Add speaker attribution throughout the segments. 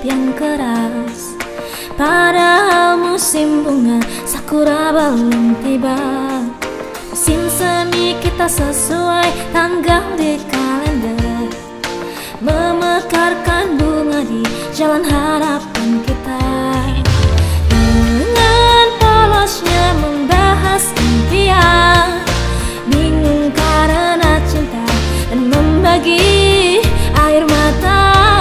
Speaker 1: yang keras. Padahal musim bunga sakura belum tiba. Musim semi kita sesuai tanggal di kalender, memekarkan bunga di jalan harapan kita. Dengan polosnya membahas impian, bingung karena cinta dan membagi air mata.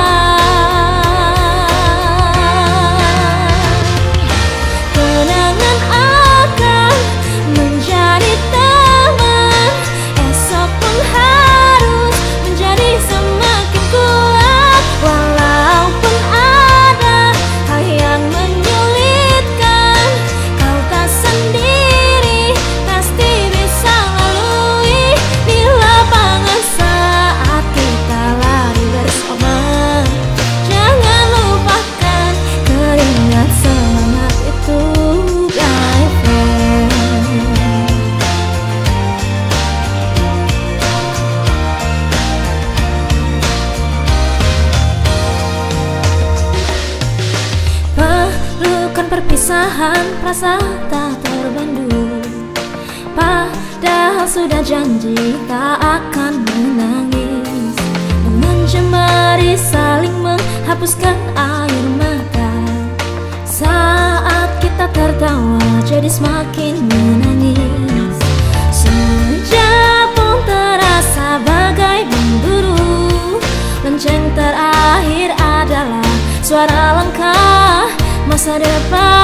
Speaker 1: Kenangan akan menjadi teman, esok pun harus menjadi semakin kuat. Walaupun ada hal yang menyulitkan, kau tak sendiri, pasti bisa lalui di lapangan saat kita lari bersama. Jangan lupakan keringat semangat itu, my friend. Pelukan perpisahan, rasa tak terbendung. Padahal sudah janji tak akan menangis. Dengan jemari saling menghapuskan air mata. Saat kita tertawa jadi semakin menangis. Senja pun terasa bagai memburu. Lonceng terakhir adalah suara langkah masa depan.